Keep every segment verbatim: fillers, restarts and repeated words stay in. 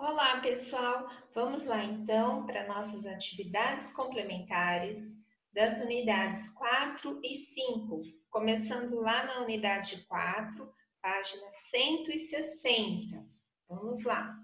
Olá, pessoal! Vamos lá então para nossas atividades complementares das unidades quatro e cinco, começando lá na unidade quatro, página cento e sessenta. Vamos lá.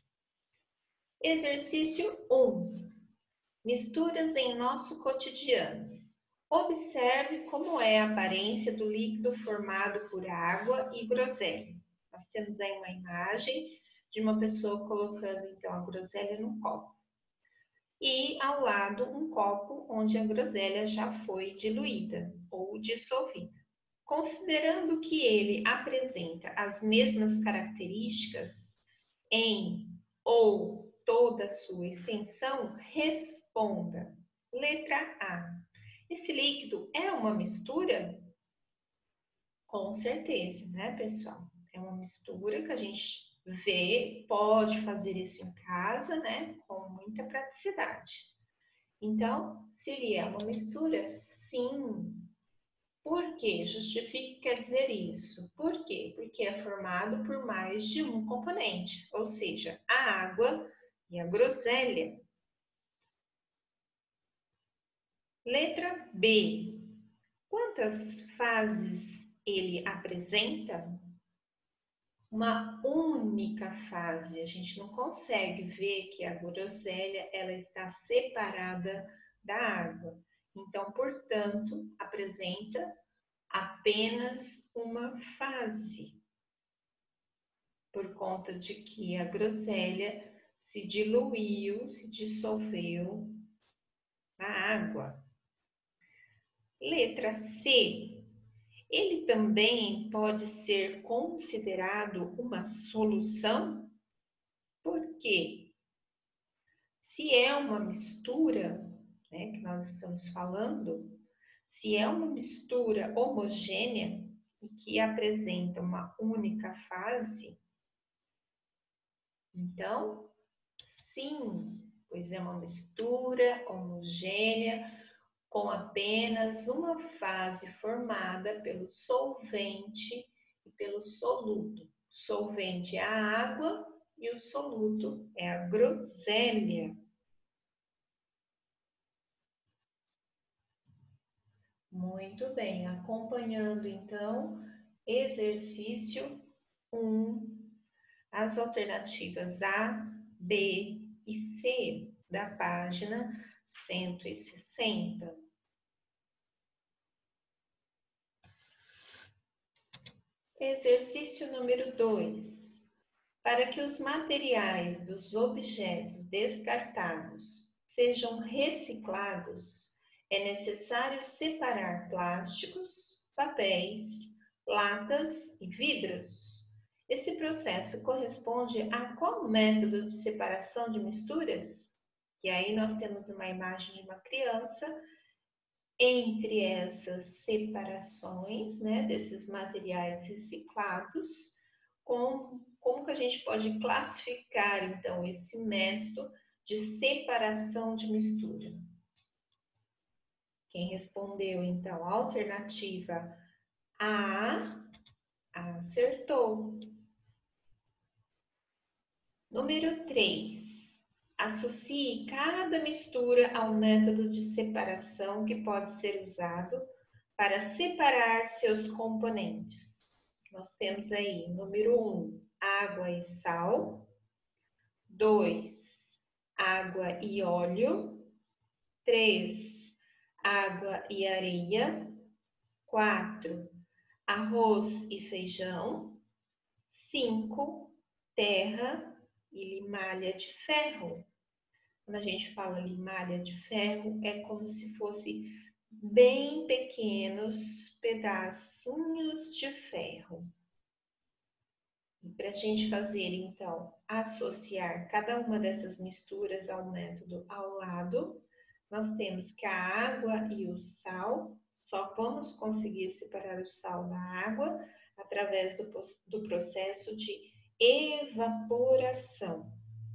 Exercício um. Misturas em nosso cotidiano. Observe como é a aparência do líquido formado por água e groselha. Nós temos aí uma imagem de uma pessoa colocando então a groselha no copo. E ao lado um copo onde a groselha já foi diluída ou dissolvida. Considerando que ele apresenta as mesmas características em ou toda a sua extensão, responda. Letra A. Esse líquido é uma mistura? Com certeza, né, pessoal? É uma mistura que a gente vê, pode fazer isso em casa, né, com muita praticidade. Então, se ele é uma mistura, sim. Por quê? Justifique quer dizer isso. Por quê? Porque é formado por mais de um componente, ou seja, a água e a groselha. Letra B. Quantas fases ele apresenta? Uma única fase. A gente não consegue ver que a groselha ela está separada da água. Então, portanto, apresenta apenas uma fase, por conta de que a groselha se diluiu, se dissolveu na água. Letra C. Ele também pode ser considerado uma solução? Por quê? Se é uma mistura, né, que nós estamos falando, se é uma mistura homogênea e que apresenta uma única fase, então, sim, pois é uma mistura homogênea com apenas uma fase formada pelo solvente e pelo soluto. O solvente é a água e o soluto é a groselha. Muito bem, acompanhando então, exercício um, as alternativas A, B e C da página cento e sessenta. Exercício número dois. Para que os materiais dos objetos descartados sejam reciclados, é necessário separar plásticos, papéis, latas e vidros. Esse processo corresponde a qual método de separação de misturas? E aí nós temos uma imagem de uma criança entre essas separações, né, desses materiais reciclados, com, como que a gente pode classificar, então, esse método de separação de mistura? Quem respondeu, então, a alternativa A, acertou. Número três. Associe cada mistura ao método de separação que pode ser usado para separar seus componentes. Nós temos aí, número um, água e sal. dois, água e óleo. três, água e areia. quatro, arroz e feijão. cinco, terra e limalha de ferro. Quando a gente fala limalha de ferro, é como se fosse bem pequenos pedacinhos de ferro. E para a gente fazer, então, associar cada uma dessas misturas ao método ao lado, nós temos que a água e o sal, só vamos conseguir separar o sal da água através do, do processo de evaporação.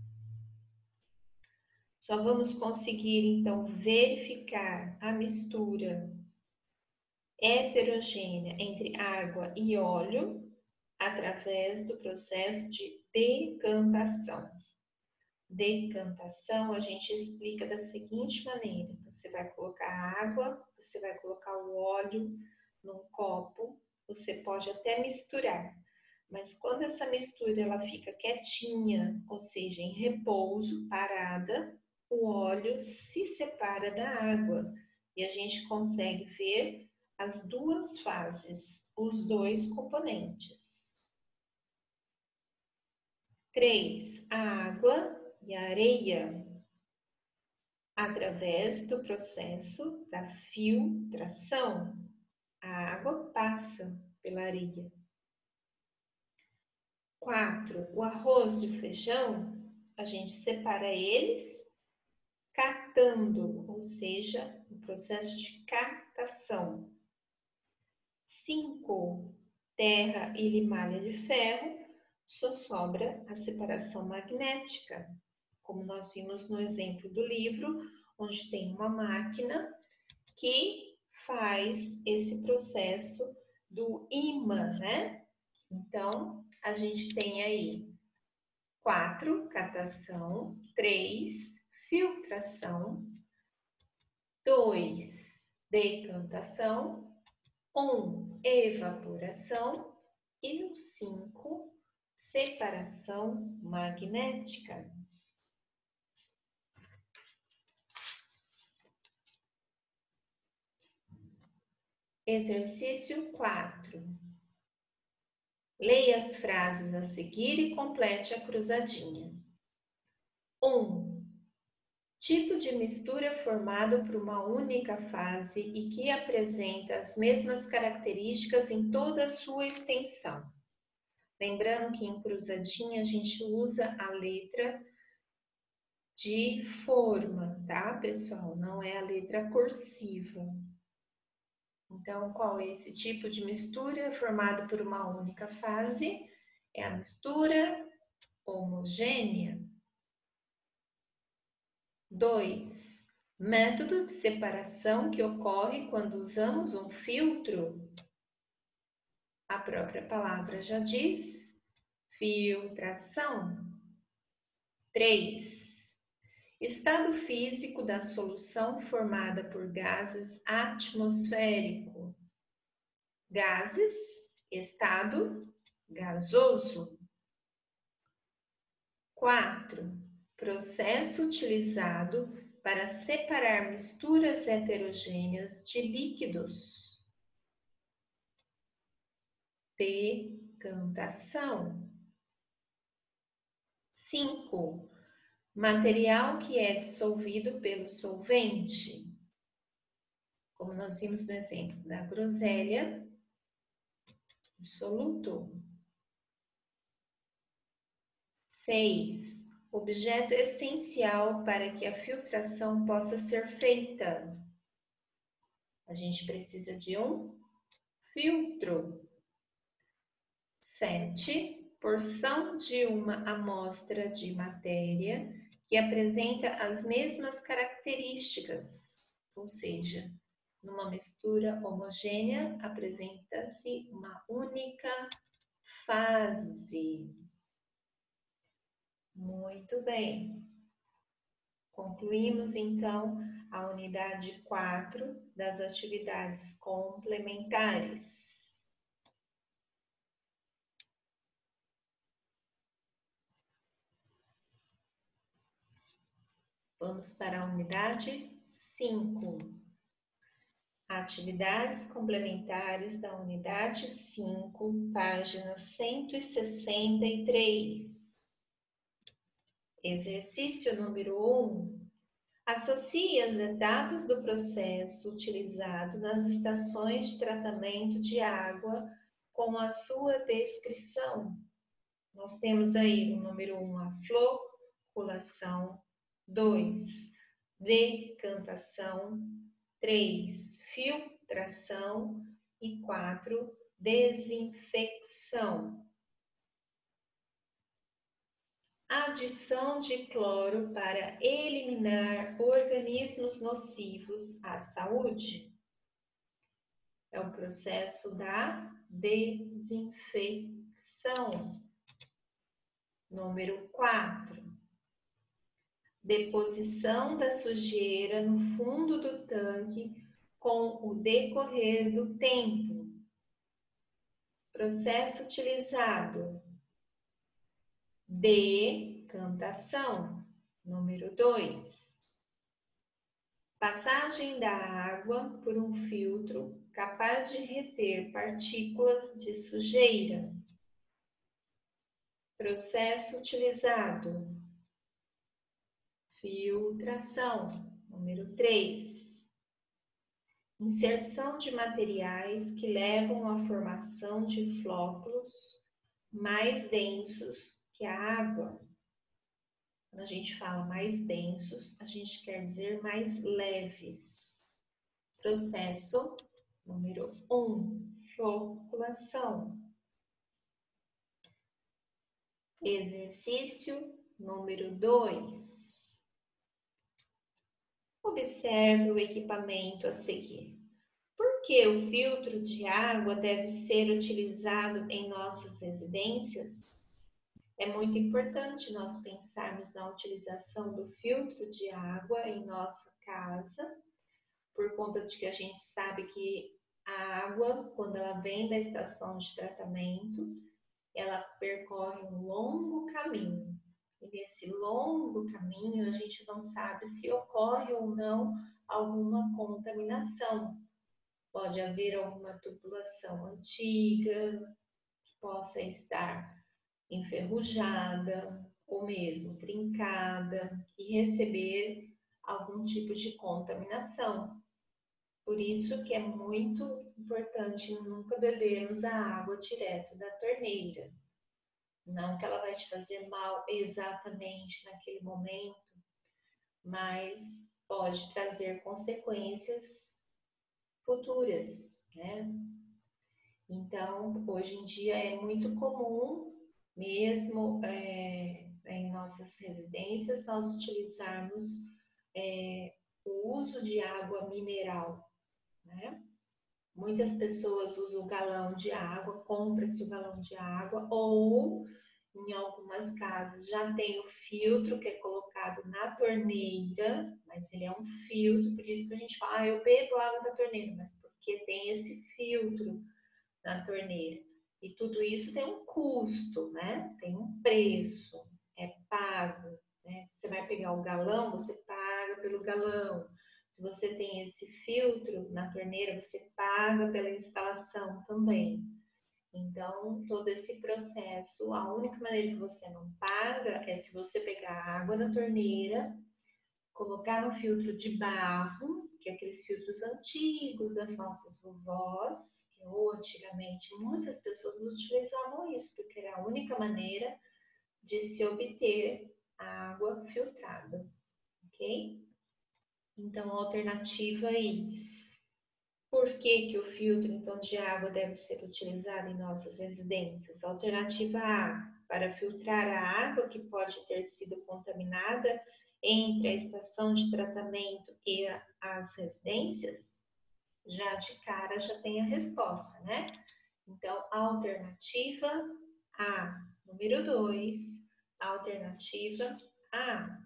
Só vamos conseguir, então, verificar a mistura heterogênea entre água e óleo através do processo de decantação. decantação, a gente explica da seguinte maneira: você vai colocar a água, você vai colocar o óleo num copo, você pode até misturar, mas quando essa mistura ela fica quietinha, ou seja, em repouso, parada, o óleo se separa da água e a gente consegue ver as duas fases, os dois componentes. três. A água e a areia. Através do processo da filtração, a água passa pela areia. quatro. O arroz e o feijão, a gente separa eles catando, ou seja, o processo de catação. cinco. Terra e limalha de ferro, só sobra a separação magnética, como nós vimos no exemplo do livro, onde tem uma máquina que faz esse processo do ímã, né? Então, a gente tem aí quatro, catação, três, filtração, dois, decantação, um, evaporação e o cinco, separação magnética. Exercício quatro. Leia as frases a seguir e complete a cruzadinha. um. Tipo de mistura formado por uma única fase e que apresenta as mesmas características em toda a sua extensão. Lembrando que em cruzadinha a gente usa a letra de forma, tá, pessoal? Não é a letra cursiva. Então, qual é esse tipo de mistura formado por uma única fase? É a mistura homogênea. dois. Método de separação que ocorre quando usamos um filtro. A própria palavra já diz, filtração. três. Estado físico da solução formada por gases atmosférico. Gases, estado gasoso. quatro. Processo utilizado para separar misturas heterogêneas de líquidos. Decantação. cinco. Material que é dissolvido pelo solvente. Como nós vimos no exemplo da groselha, dissoluto. seis. Objeto essencial para que a filtração possa ser feita. A gente precisa de um filtro. sete. Porção de uma amostra de matéria que apresenta as mesmas características, ou seja, numa mistura homogênea apresenta-se uma única fase. Muito bem. Concluímos então a unidade quatro das atividades complementares. Vamos para a unidade cinco. Atividades complementares da unidade cinco, página cento e sessenta e três. Exercício número um. Associe as etapas do processo utilizado nas estações de tratamento de água com a sua descrição. Nós temos aí no número um a floculação, dois, decantação, três, filtração e quatro, desinfecção. Adição de cloro para eliminar organismos nocivos à saúde. É o processo da desinfecção. Número quatro. Deposição da sujeira no fundo do tanque com o decorrer do tempo. Processo utilizado: decantação. Número dois. Passagem da água por um filtro capaz de reter partículas de sujeira. Processo utilizado: filtração. Número três. Inserção de materiais que levam à formação de flóculos mais densos que a água. Quando a gente fala mais densos, a gente quer dizer mais leves. Processo número um, floculação. Exercício número dois. Observe o equipamento a seguir. Por que o filtro de água deve ser utilizado em nossas residências? É muito importante nós pensarmos na utilização do filtro de água em nossa casa, por conta de que a gente sabe que a água, quando ela vem da estação de tratamento, ela percorre um longo caminho. E nesse longo caminho, a gente não sabe se ocorre ou não alguma contaminação. Pode haver alguma tubulação antiga, que possa estar enferrujada ou mesmo trincada e receber algum tipo de contaminação. Por isso que é muito importante nunca bebermos a água direto da torneira. Não que ela vai te fazer mal exatamente naquele momento, mas pode trazer consequências futuras, né? Então, hoje em dia é muito comum, mesmo é, em nossas residências, nós utilizarmos é, o uso de água mineral, né? Muitas pessoas usam o galão de água, compra-se o galão de água, ou em algumas casas já tem o filtro que é colocado na torneira, mas ele é um filtro, por isso que a gente fala, ah, eu bebo água da torneira, mas porque tem esse filtro na torneira. E tudo isso tem um custo, né? Tem um preço, é pago, né? Você vai pegar o galão, você paga pelo galão. Se você tem esse filtro na torneira, você paga pela instalação também. Então, todo esse processo, a única maneira que você não paga é se você pegar a água da torneira, colocar no filtro de barro, que é aqueles filtros antigos das nossas vovós, que ou antigamente muitas pessoas utilizavam isso, porque era a única maneira de se obter a água filtrada, ok? Então, a alternativa aí. Por que que o filtro, então, de água deve ser utilizado em nossas residências? Alternativa A, para filtrar a água que pode ter sido contaminada entre a estação de tratamento e as residências? Já de cara já tem a resposta, né? Então, alternativa A. Número dois, alternativa A.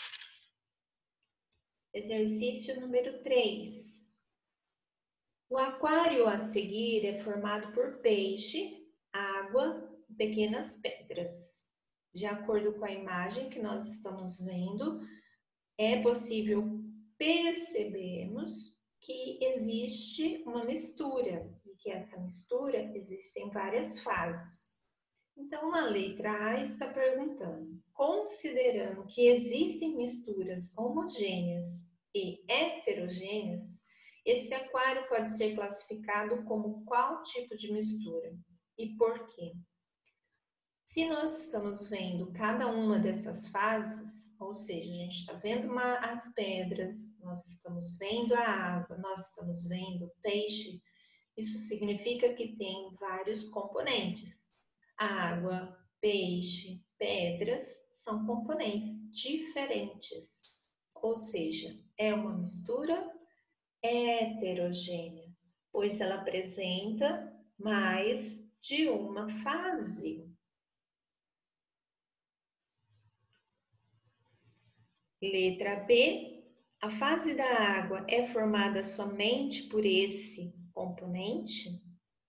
Exercício número três. O aquário a seguir é formado por peixe, água e pequenas pedras. De acordo com a imagem que nós estamos vendo, é possível percebermos que existe uma mistura e que essa mistura existe em várias fases. Então, na letra A está perguntando, considerando que existem misturas homogêneas e heterogêneas, esse aquário pode ser classificado como qual tipo de mistura e por quê? Se nós estamos vendo cada uma dessas fases, ou seja, a gente está vendo uma, as pedras, nós estamos vendo a água, nós estamos vendo o peixe, isso significa que tem vários componentes. Água, peixe, pedras são componentes diferentes, ou seja, é uma mistura heterogênea, pois ela apresenta mais de uma fase. Letra B, a fase da água é formada somente por esse componente?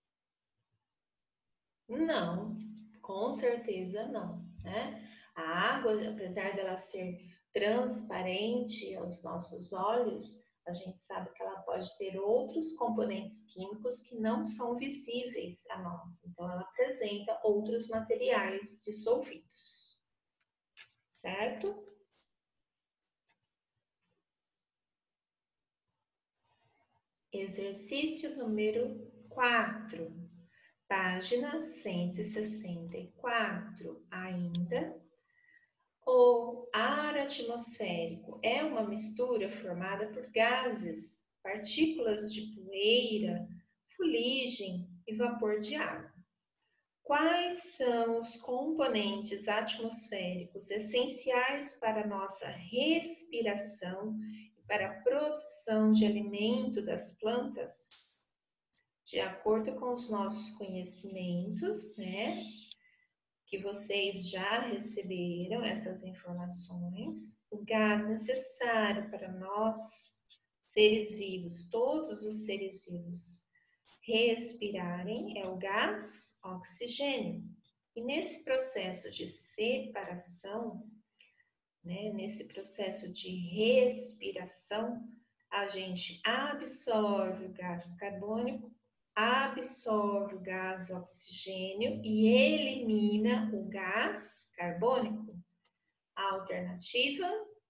Não, com certeza não, né? A água, apesar dela ser transparente aos nossos olhos, a gente sabe que ela pode ter outros componentes químicos que não são visíveis a nós. Então, ela apresenta outros materiais dissolvidos, certo? Exercício número quatro, página cento e sessenta e quatro. Ainda, o ar atmosférico é uma mistura formada por gases, partículas de poeira, fuligem e vapor de água. Quais são os componentes atmosféricos essenciais para a nossa respiração e para a produção de alimento das plantas? De acordo com os nossos conhecimentos, né, que vocês já receberam essas informações, o gás necessário para nós, seres vivos, todos os seres vivos, respirarem é o gás oxigênio. E nesse processo de separação, né, nesse processo de respiração, a gente absorve o gás carbônico, absorve o gás oxigênio e elimina o gás carbônico. Alternativa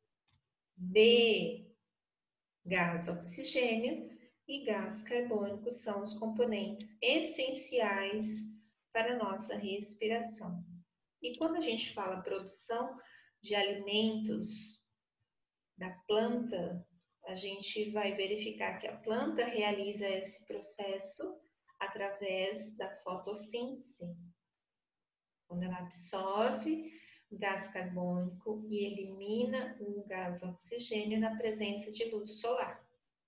B, gás oxigênio e gás carbônico são os componentes essenciais para a nossa respiração. E quando a gente fala produção de alimentos da planta, a gente vai verificar que a planta realiza esse processo através da fotossíntese, quando ela absorve o gás carbônico e elimina o gás oxigênio na presença de luz solar.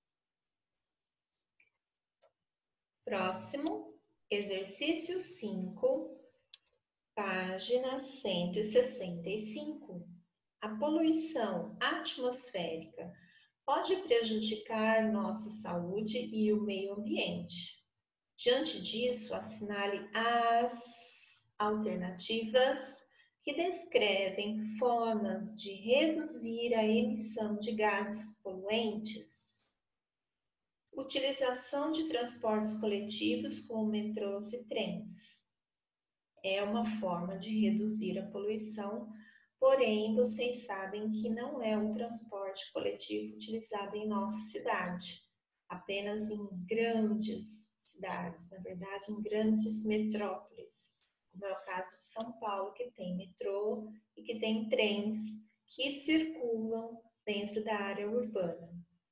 Próximo, exercício cinco, página cento e sessenta e cinco. A poluição atmosférica pode prejudicar nossa saúde e o meio ambiente. Diante disso, assinale as alternativas que descrevem formas de reduzir a emissão de gases poluentes. Utilização de transportes coletivos como metrôs e trens. É uma forma de reduzir a poluição, porém, vocês sabem que não é um transporte coletivo utilizado em nossa cidade, apenas em grandes cidades, na verdade, em grandes metrópoles, como é o caso de São Paulo, que tem metrô e que tem trens que circulam dentro da área urbana.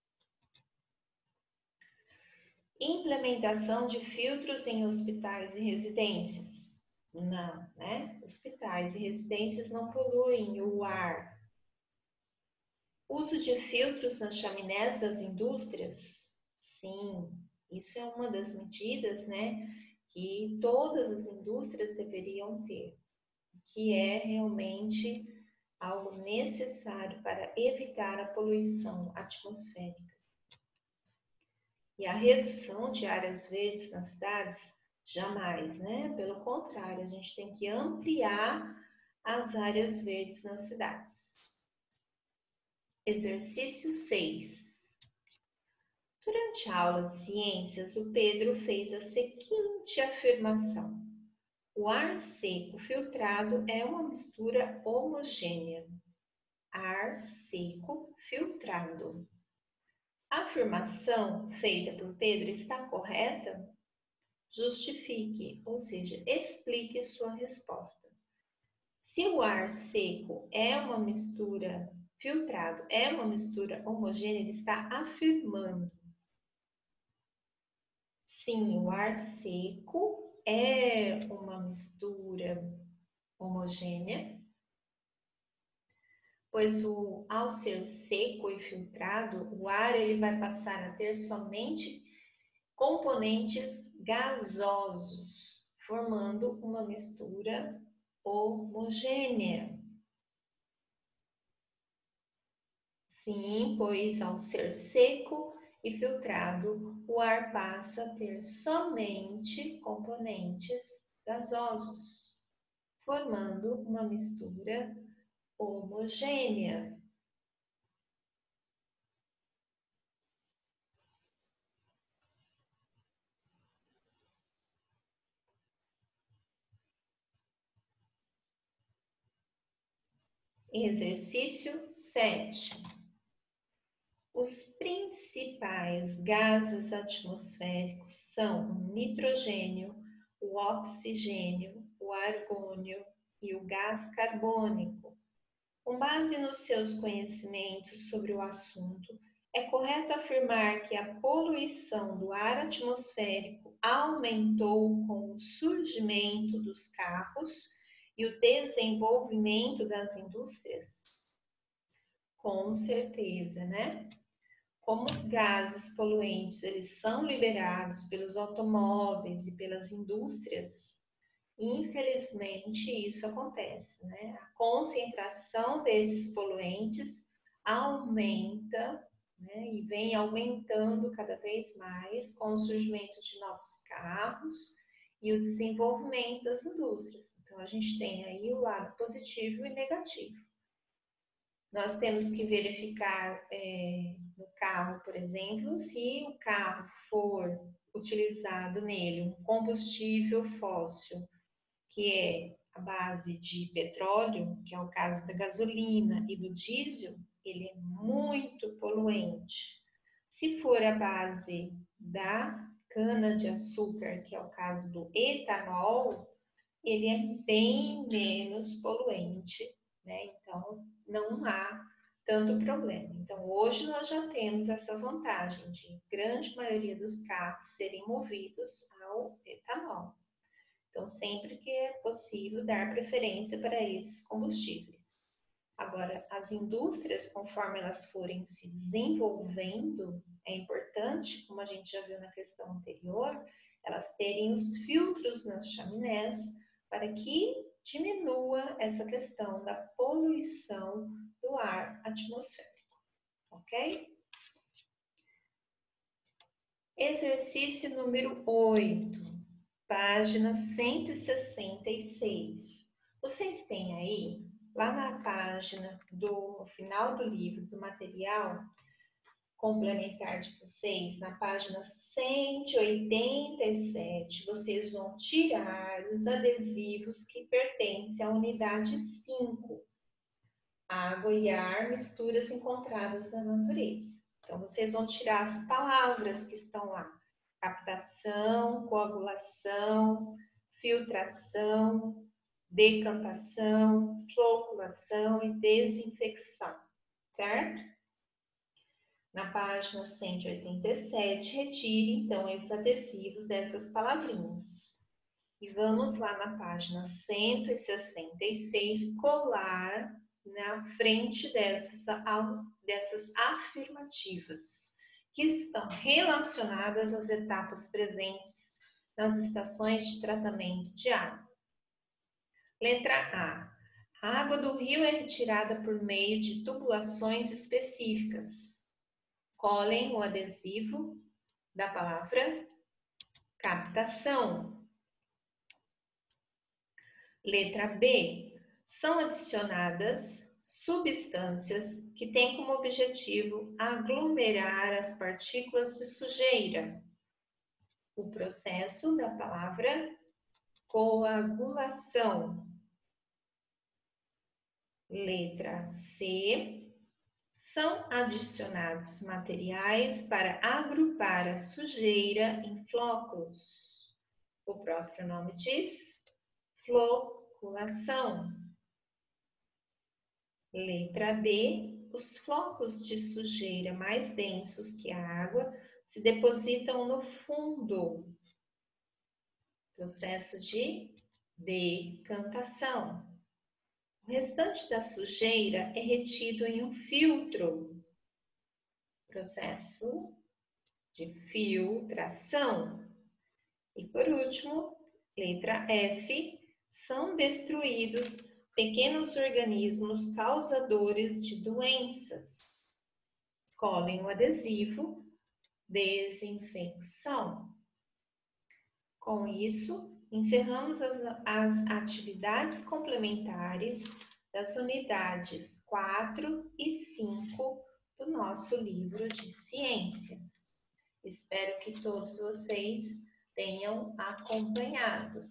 Implementação de filtros em hospitais e residências. Não, né? Hospitais e residências não poluem o ar. Uso de filtros nas chaminés das indústrias? Sim, isso é uma das medidas, né, que todas as indústrias deveriam ter, que é realmente algo necessário para evitar a poluição atmosférica. E a redução de áreas verdes nas cidades, jamais, né? Pelo contrário, a gente tem que ampliar as áreas verdes nas cidades. Exercício seis. Durante a aula de ciências, o Pedro fez a seguinte afirmação: o ar seco filtrado é uma mistura homogênea. Ar seco filtrado. A afirmação feita por Pedro está correta? Justifique, ou seja, explique sua resposta. Se o ar seco é uma mistura filtrado, é uma mistura homogênea, ele está afirmando. Sim, o ar seco é uma mistura homogênea, pois o, ao ser seco e filtrado, o ar ele vai passar a ter somente componentes gasosos, formando uma mistura homogênea. Sim, pois ao ser seco e filtrado, o ar passa a ter somente componentes gasosos, formando uma mistura homogênea. Exercício sete. Os principais gases atmosféricos são o nitrogênio, o oxigênio, o argônio e o gás carbônico. Com base nos seus conhecimentos sobre o assunto, é correto afirmar que a poluição do ar atmosférico aumentou com o surgimento dos carros e o desenvolvimento das indústrias? Com certeza, né? Como os gases poluentes eles são liberados pelos automóveis e pelas indústrias, infelizmente isso acontece, né? A concentração desses poluentes aumenta, né? E vem aumentando cada vez mais com o surgimento de novos carros e o desenvolvimento das indústrias. Então a gente tem aí o lado positivo e negativo. Nós temos que verificar é, no carro, por exemplo, se o carro for utilizado nele um combustível fóssil, que é a base de petróleo, que é o caso da gasolina e do diesel, ele é muito poluente. Se for a base da cana-de-açúcar, que é o caso do etanol, ele é bem menos poluente, né? Então, não há tanto problema. Então, hoje nós já temos essa vantagem de grande maioria dos carros serem movidos ao etanol. Então, sempre que é possível dar preferência para esses combustíveis. Agora, as indústrias, conforme elas forem se desenvolvendo, é importante, como a gente já viu na questão anterior, elas terem os filtros nas chaminés para que diminua essa questão da poluição do ar atmosférico, ok? Exercício número oito, página cento e sessenta e seis. Vocês têm aí, lá na página do final do livro, do material complementar de vocês, na página cento e oitenta e sete, vocês vão tirar os adesivos que pertencem à unidade cinco, água e ar, misturas encontradas na natureza. Então, vocês vão tirar as palavras que estão lá: captação, coagulação, filtração, decantação, floculação e desinfecção, certo? Na página cento e oitenta e sete, retire então esses adesivos dessas palavrinhas. E vamos lá na página cento e sessenta e seis, colar na frente dessas, dessas afirmativas, que estão relacionadas às etapas presentes nas estações de tratamento de água. Letra A. A água do rio é retirada por meio de tubulações específicas. Colhem o adesivo da palavra captação. Letra B. São adicionadas substâncias que têm como objetivo aglomerar as partículas de sujeira. O processo da palavra coagulação. Letra C. São adicionados materiais para agrupar a sujeira em flocos. O próprio nome diz floculação. Letra D. Os flocos de sujeira mais densos que a água se depositam no fundo. Processo de decantação. O restante da sujeira é retido em um filtro. Processo de filtração. E por último, letra F, são destruídos pequenos organismos causadores de doenças. colhem o adesivo desinfecção. Com isso, encerramos as, as atividades complementares das unidades quatro e cinco do nosso livro de ciência. Espero que todos vocês tenham acompanhado.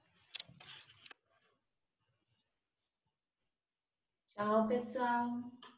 Tchau, pessoal!